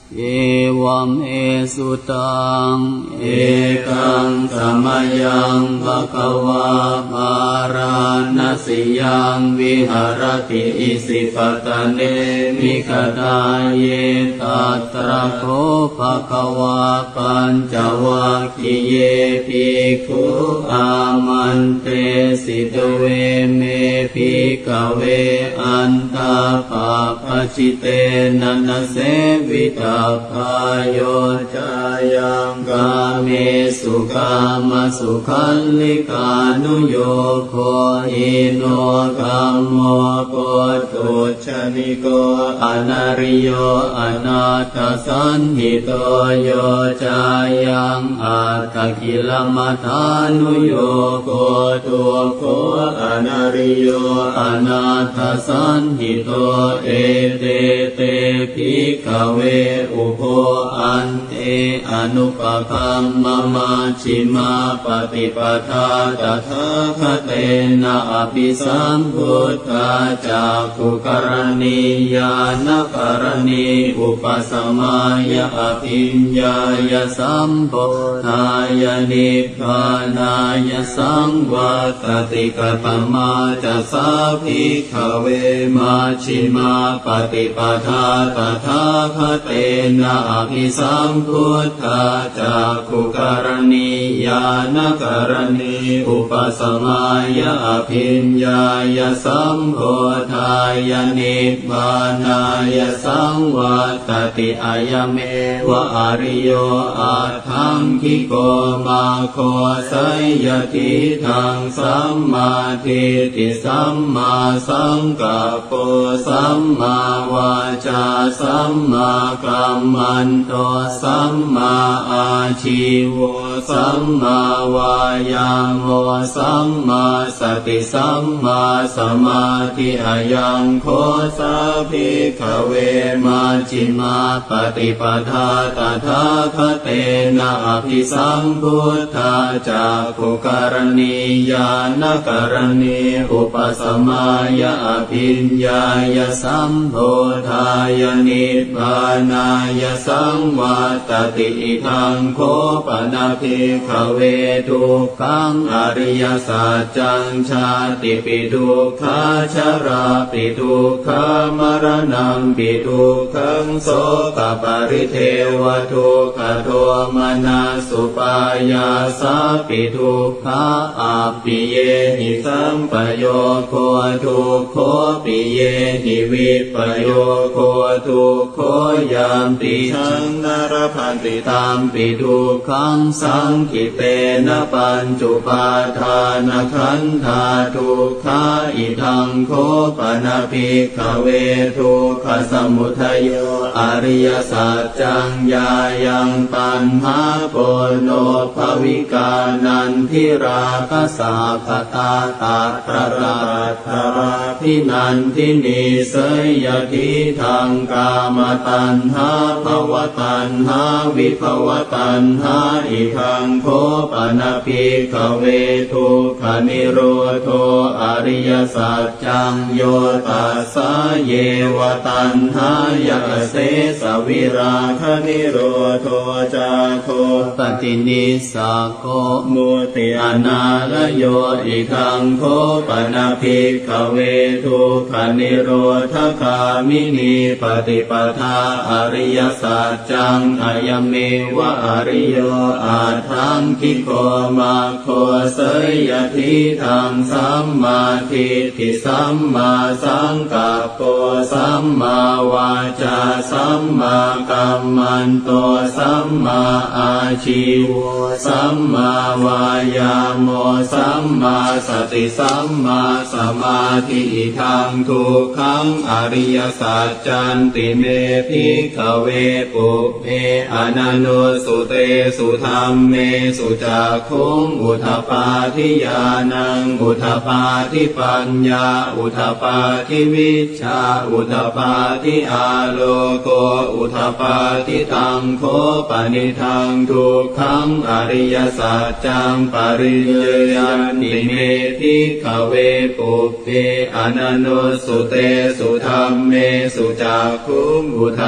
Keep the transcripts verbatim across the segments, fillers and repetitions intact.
เอวัมเอสุตังเอกังสมยังภควาปาราณสียังวิหารติอิสิปตะเนมิคทาเยตัตระโคภควาปัญจวัคคีเยภิกขุอามันเตสิตเวเมภิกขเวอันตาปาปชิเตนันเสวิตาภายโยจายังกาเมสุขามสุขันลิกานุโยโคอิโนกัมโมโกตุชนิโกอนาริโยอนาถสันหิโตโยจายังอัตตกิลมัฏฐานุโยโกตุโคอนาริโยอนาถสันหิโตเอเตเตภิกขเวอุโภอันเตอนุปคัมมะมาชิมาปฏิปทาตถาคเตนะอภิสัมพุทธาจักขุกรณียานกรณีอุปสมายะอภิญญายะสัมโพธายะนิพพานายะสังวาตติกตมาจะสาภิกขเวมาชิมาปฏิปทาตถาคเตนะอภิสัมพุทธาจักขุกรณียานกรณีอุปสมายะอภิญญายะสัมโพธายะนิพพานายะสังวาตติอายเมวะอริโยอาทังคิโกมาโคไสยทิทังสัมมาทิฏฐิสัมมาสังกัปโปสัมมาวาจาสัมมากัมมันโตสัมมาอาชีวะสัมมาวายามะสัมมาสติสัมมาสมาธิอายังโคสาภิกขเวมาชิมาปฏิปทาตถาคเตนะอภิสัมพุทธาจักขุกรณียานกรณีอุปสมายะอภิญญายะสัมโพธายะนิพพานายะสังวาตติอิทังโคปนาภิกขเวทุกขังอริยสัจจังชาติปิทุกขาชราปิทุกขามรณังปิทุกขังโสกปริเทวทุกขโทมนัสสุปายาสาปิทุกขาอาปิเยหิสัมปโยโคทุกโคปิเยหิวิปโยโคทุกโคยามติชังนรพันติตามปิทุกขังสังคิเตนะปัญจุปาทานขันธาทุกขาอิทังโคปนาภิกขเวทุกขสมุทัยโยอริยสัจจังญายังปัญหาโปโนภวิกานันทิราคสาคตาตาตระราธราพินันทินีเสยทิทังกามตัณหาภวตัณหาวิภวตัณหาอิทังโคปนาภิกขเวทุกขนิโรโธอริยสัจจังโยตัสสะเยวตัณหายะเสสวิราคนิโรโธจาโคปฏินิสสะโคมุติอนาลโยอิทังโคปนาภิกขเวทุกขนิโรธคามินีปฏิปทาอริยสัจจังอายเมวะอริโยอาทังคิโกมาโคเสยทิทังสัมมาทิฏฐิสัมมาสังกัปโปสัมมาวาจาสัมมากัมมันโตสัมมาอาชีวะสัมมาวายามะสัมมาสติสัมมาสมาธิทังทุกขังอริยสัจจันติเมภิกขเวปุเพอนันโนสุเตสุธรรมเมสุจักขุงอุทปาทิญาณังอุทปาทิปัญญาอุทปาทิวิชชาอุทปาทิอาโลโกอุทปาทิตังโคปนิทังทุกขังอริยสัจจังปริยยันติเมภิกขเวปุเพอนันโนสุเตสุธรรมเมสุจักขุงอุทปา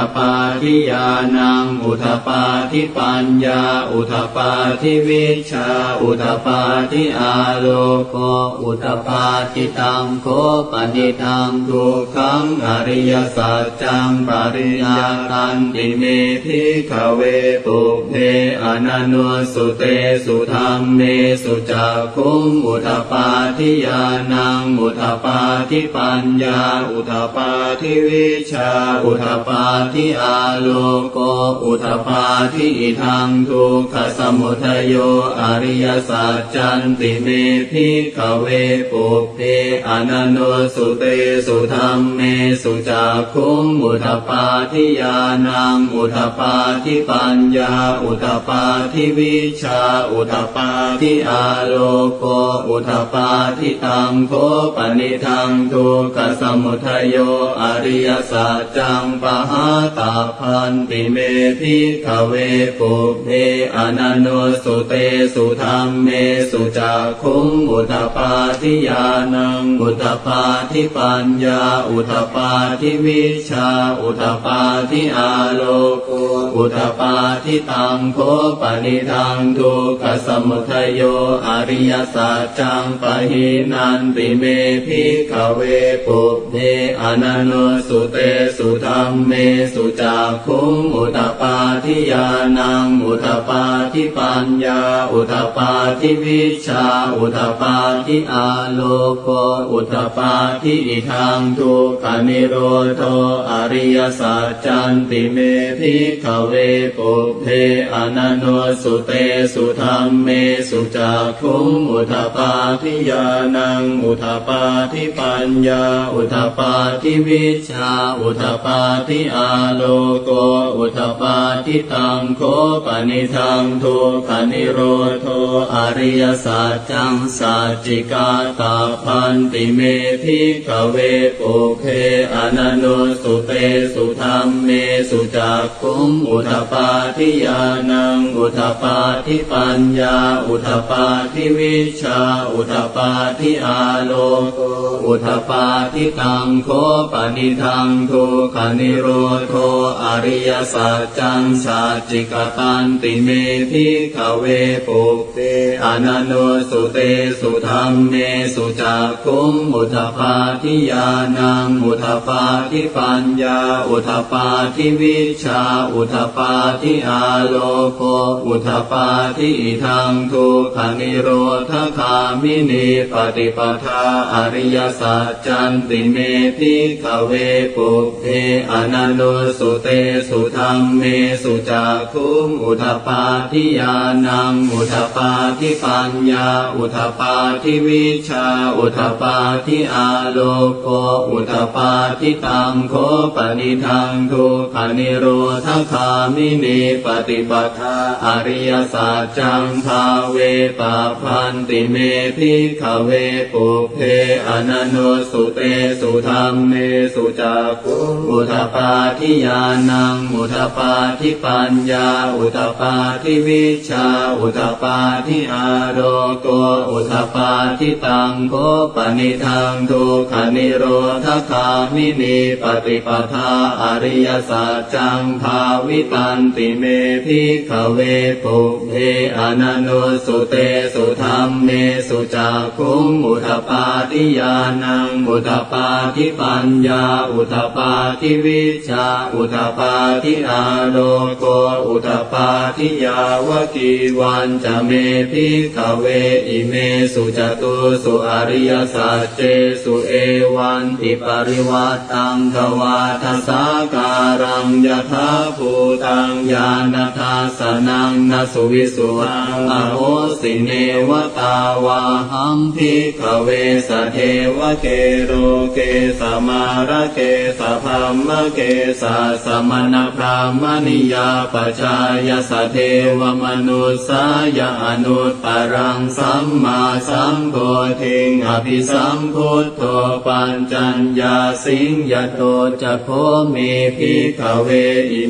ทิญาณังอุทปาทิปัญญาอุทปาทิวิชชาอุทปาทิอาโลโกอุทปาทิตังโคปนิทังทุกขังอริยสัจจังปริญญาตันติเมภิกขเวปุพเพอนันโนสุเตสุธรรมเมสุจักขุงอุทปาทิญาณังอุทปาทิปัญญาอุทปาทิวิชชาอุทปาทิอาโลโกอุทปาทิอิทังทุกขสมุทัยโยอริยสัจจันติเมภิกขเวปุพเพอนันโนสุเตสุธรรมเมสุจักขุงอุทปาทิญาณังอุทปาทิปัญญาอุทปาทิวิชชาอุทปาทิอาโลโกอุทปาทิตังโคปนิทังทุกขสมุทัยโยอริยสัจจังปหาตาพันติเมภิกขเวปุพเพอนันโนสุเตสุธรรมเมสุจักขุงอุทปาทิญาณังอุทปาทิปัญญาอุทปาทิวิชชาอุทปาทิอาโลโกอุทปาทิตังโคปนิทังทุกขสมุทัยโยอริยสัจจังปหินันติเมภิกขเวปุพเพอนันโนสุเตสุธรรมเมสุจักขุงอุทปาทิญาณังอุทปาทิปัญญาอุทปาทิวิชชาอุทปาทิอาโลโกอุทปาทิอิทังทุกขนิโรธอริยสัจจันติเมภิกขเวปุพเพอนันโนสุเตสุธรรมเมสุจักขุงอุทปาทิญาณังอุทปาทิปัญญาอุทปาทิวิชชาอุทปาทิอาโลโกอุทปาทิตังโคปนิทังทุกขนิโรธอริยสัจจังสัจจิกาตาพันติเมภิกขเวปุพเพอนันโนสุเตสุธรรมเมสุจักขุงอุทปาทิญาณังอุทปาทิปัญญาอุทปาทิวิชชาอุทปาทิอาโลโกอุทปาทิตังโคปนิทังทุกขนิโรธอริยสัจจังสัจจิกตันติเมภิกขเวปุพเพอนันโนสุเตสุธรรมเมสุจักขุงอุทปาทิญาณังอุทปาทิปัญญาอุทปาทิวิชชาอุทปาทิอาโลโกอุทปาทิอิทังทุกขนิโรธคามินีปฏิปทาอริยสัจจันติเมภิกขเวปุพเพอนันโนสุเตสุธรรมเมสุจักขุงอุทปาทิญาณังอุทปาทิปัญญาอุทปาทิวิชชาอุทปาทิอาโลโกอุทปาทิตังโคปนิทังทุกขนิโรธคามินีปฏิปทาอริยสัจจังภาเวปะพันติเมภิกขเวปุพเพอนันโนสุเตสุธรรมเมสุจักขุงอุทปาทิญาณังอุทปาทิปัญญาอุทปาทิวิชชาอุทปาทิอาโลโกอุทปาทิตังโคปนิทังทุกขนิโรธคามินีปฏิปทาอริยสัจจังภาวิตันติเมภิกขเวปุพเพอนันโนสุเตสุธรรมเมสุจักขุงอุทปาทิญาณังอุทปาทิปัญญาอุทปาทิวิชชาอุทปาทิอาโลโกอุทปาทิยาวกีวันจะเมภิกขเวอิเมสุจตุสุอริยสัจเจสุเอวันติปริวัตตังทวาทสาการังยถาภูตังญาณทัสสนังนสุวิสุหังอโหสิเนวตาวาหังภิกขเวสเทวเกโรเกสมาระเกสพัมมะเกสะสมณพราหมณิยาปชายสเทวมนุสายอนุตตรังสัมมาสัมโพธิงอภิสัมพุทโธปัญจัญญาสิงยโตจะโคเมภิกขเวอิเมสุ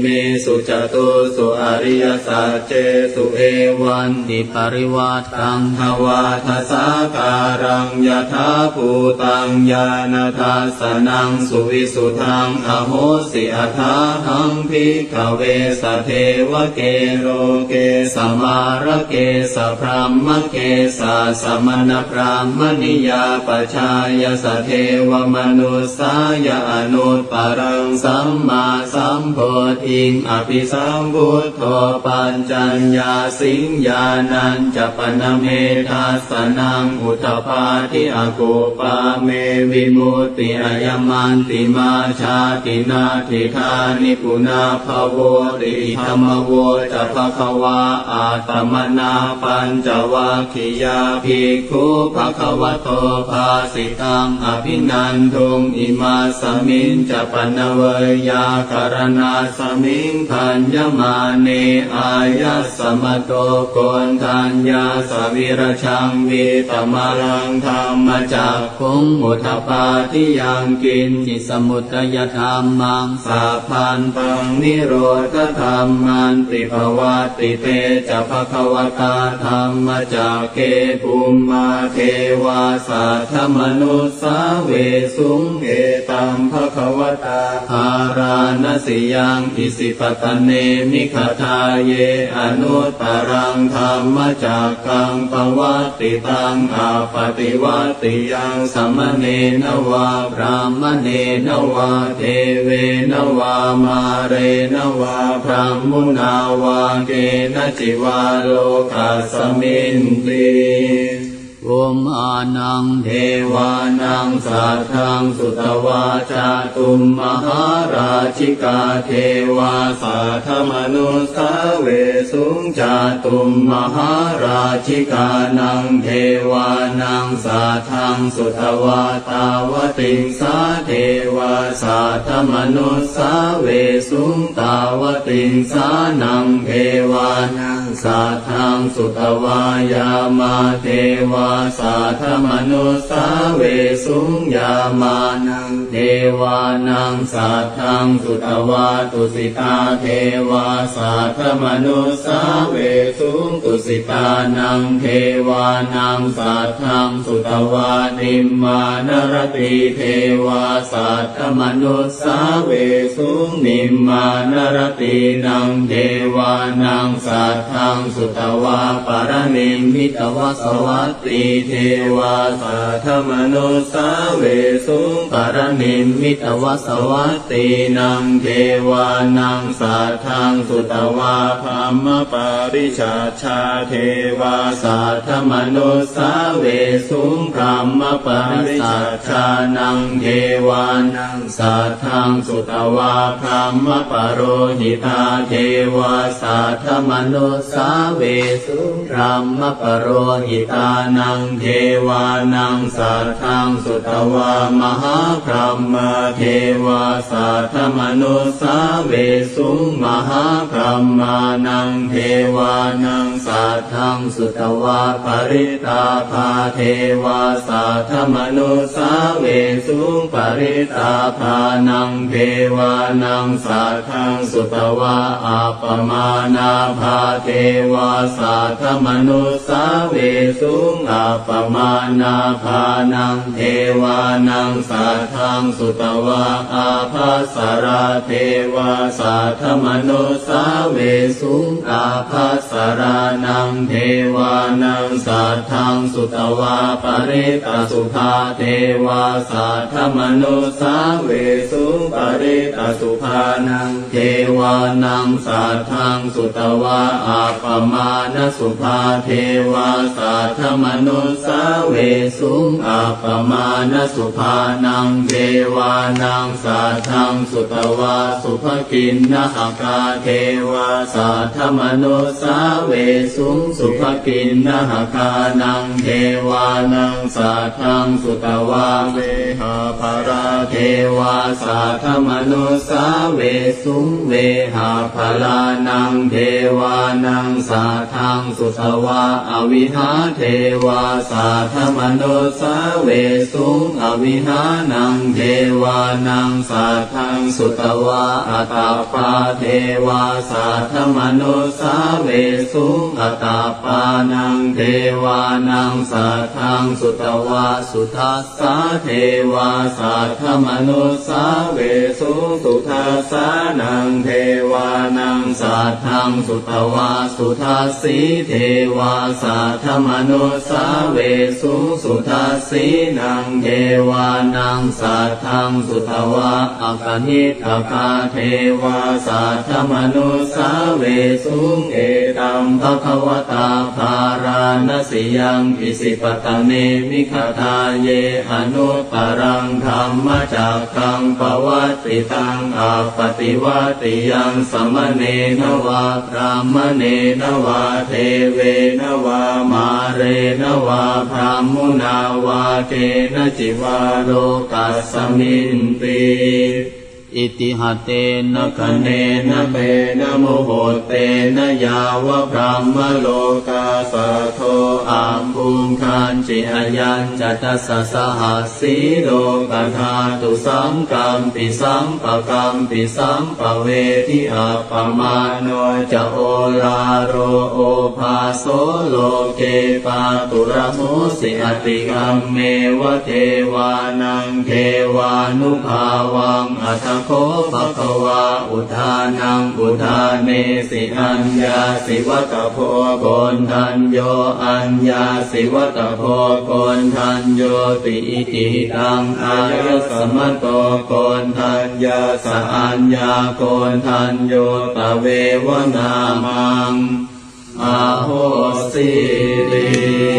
สุจตุสุอริยสัจเจสุเอวันติปริวัตตังภวาทสาการังยถาภูตังญาณทัสสนังสุวิสุทังอโหสิอัฏฐาหังภิกขเวสเทวเกโรเกสมารเกสพรหมเกสาสมณพราหมณิยาปชายสเทวมนุสายอนุตปรังสัมมาสัมโพธิงอภิสัมพุทโธปัญจัญญาสิงญาณัญจปนเมธัสสนังอุทปาทิอโกปาเมวิมุตติอายมันติมาชาตินาทิธานิปุนาภโวติธรรมโวจะภควาอาตมนาปัญจวัคคียาภิกขุภควโตภาสิตังอภินันทุงอิมาสมิงจะปนเวยาการณาสมิงพัญญมาเนอายัสสมโตโกนทัญญาสวิรชังวิตมรังธรรมจักขุงอุทปาทิยังกินจิสมุตยธรรมังสาพันตังนิโรธธรรมันติภวัตติเตจะภควตาธรรมจักเกภูมิมาเทวาสัทธมนุสสาเวสุงเอตัมภควตาภารานสิยังอิสิปตเนมิขทาเยอนุตตรังธรรมจักกังปวัตติตังอาปฏิวัตติยังสมเนนวาพรามเนนวาเทเวนวามาเรนวาพรหมุนาวาเกณจิวาโลกัสมินติอุมอานังเทวานังสัทธังสุตวาจาตุมมหาราชิกาเทวาสัทธมนุสสาเวสุงจาตุมมหาราชิกานังเทวานังสัทธังสุตวาตาวติงสาเทวาสัทธมนุสสาเวสุงตาวติงสานังเทวานังสัทธังสุตวายามาเทวาสัทธมนุสสาเวสุงยามานังเทวานังสัทธังสุตวาตุสิตาเทวาสัทธมนุสสาเวสุงตุสิตานังเทวานังสัทธังสุตวานิมมานรติเทวาสัทธมนุสสาเวสุงนิมมานรตินังเทวานังสัทธังสุตวาปรณิมมิตวสวัตติเทวาสัทธมนุสสาเวสุงปรณิมมิตวสวัตตินังเทวานังสัทธังสุตวาภัมมปาริชาชาเทวาสัทธมนุสสาเวสุงพรหมปาริชาชานังเทวานังสัทธังสุตวาภัมมปโรหิตาเทวาสัทธมนุสสาเวสุงพรหมปโรหิตานังเทวานังสัทธังสุตวามหาพรหมเทวาสัทธมนุสสาเวสุงมหาพรหมานังเทวานังสัทธังสุตวาปริตาภาเทวาสัทธมนุสสาเวสุงปริตาภานังเทวานังสัทธังสุตวาอัปปมานาภาเทวาสัทธมนุสสาเวสุงอัปปมานาภานังเทวานังสัทธังสุตวาอาภัสสราเทวาสัทธมนุสสาเวสุงอาภัสสรานังเทวานังสัทธังสุตวาปริตสุภาเทวาสัทธมนุสสาเวสุงปริตสุภานังเทวานังสัทธังสุตวาอัปปมาณสุภาเทวาสัทธมนุสสาเวสุงอัปปมาณสุภานังเทวานังสัทธังสุตวาสุภกินนหกาเทวาสัทธมนุสสาเวสุงสุภกินนหกานังเทวานังสัทธังสุตวาเวหาภราเทวาสัทธมนุสสาเวสุงเวหาภลานังเทวานังสัทธังสุตวาอวิหาเทวาาสัทธมนุสาเวสุอวิหานังเทวานังสัทธังสุตวะอัตตาปาเทวาสัทธมนุสาเวสุอัตตาปานังเทวานังสัทธังสุตวะสุทัสสะเทวาสัทธมนุสาเวสุสุทัสสะนังเทวานังสัทธังสุตวะสุทัสสีเทวาสัทธมนุสาเวสุสุทัสสีนังเทวานังสัทธังสุตวะอากนิทกาเทวาสัทธมนุสาเวสุเอตัมภควตาภาราณสิยังอิสิปตเนมิขทาเยอนุตตรังธรรมจักขังปวัตติตังอาปฏิวัติยังสมเนนวาพรามเนนวาเทเวนวามาเรนวาพรามมุนาวาเกนจิวาโลกัสสมินติอิติหเตนะคะเนนะเปนะโมโหเตนะยาวะพรหมโลกาสัทโธอัมพุงคันจิอายัญจัตตสสหัสสีโลกธาตุสัมกัมปิสัมปะกัมปิสัมปะเวทิอัปปมาโนจะโอลาโรโอภาโสโลเกปาตุระโมสิอติกัมเมวะเทวานังเทวานุภาวังอัตโคภควาอุทานังอุทาเนสิอัญญาสิวัตโพโกนทัญโยอัญญาสิวัตโพโกนทัญโยติอิติตังอายสมโตโกนทัญญาสอัญญาโกนทัญโยตเววนามังอาโหสิริ